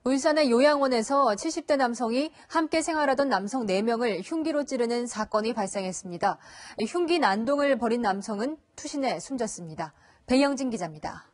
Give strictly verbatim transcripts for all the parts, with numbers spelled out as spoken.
울산의 요양원에서 칠십 대 남성이 함께 생활하던 남성 네 명을 흉기로 찌르는 사건이 발생했습니다. 흉기 난동을 벌인 남성은 투신해 숨졌습니다. 배영진 기자입니다.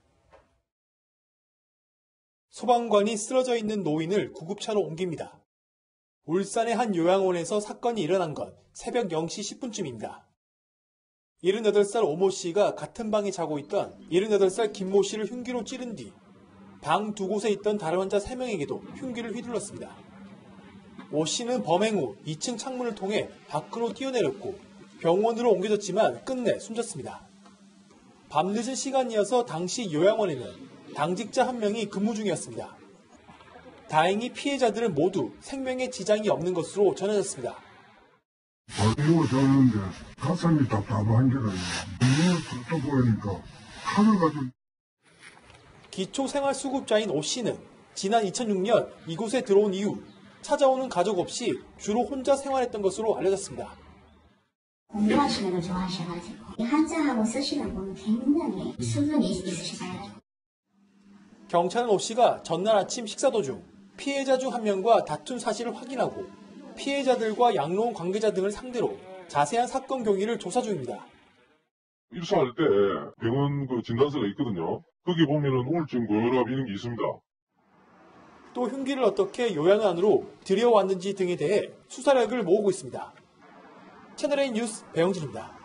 소방관이 쓰러져 있는 노인을 구급차로 옮깁니다. 울산의 한 요양원에서 사건이 일어난 건 새벽 영 시 십 분쯤입니다. 일흔여덟 살 오모 씨가 같은 방에 자고 있던 일흔여덟 살 김모 씨를 흉기로 찌른 뒤 방 두 곳에 있던 다른 환자 세 명에게도 흉기를 휘둘렀습니다. 오 씨는 범행 후 이 층 창문을 통해 밖으로 뛰어내렸고 병원으로 옮겨졌지만 끝내 숨졌습니다. 밤늦은 시간이어서 당시 요양원에는 당직자 한 명이 근무 중이었습니다. 다행히 피해자들은 모두 생명에 지장이 없는 것으로 전해졌습니다. 발목을 잡는데 가슴이 답답한 게라 눈을 또 보이니까 칼을 가지고. 기초생활수급자인 오 씨는 지난 이천육 년 이곳에 들어온 이후 찾아오는 가족 없이 주로 혼자 생활했던 것으로 알려졌습니다. 공부하시는 걸 좋아하셔가지고 한자하고 쓰시다 보면 굉장히 수준이 있으시잖아요. 경찰은 오 씨가 전날 아침 식사 도중 피해자 중 한 명과 다툰 사실을 확인하고 피해자들과 양로원 관계자 등을 상대로 자세한 사건 경위를 조사 중입니다. 입소할 때 병원 그 진단서가 있거든요. 거기 보면은 우울증, 고혈압 이런 게 있습니다. 또 흉기를 어떻게 요양원으로 들여왔는지 등에 대해 수사력을 모으고 있습니다. 채널A 뉴스 배영진입니다.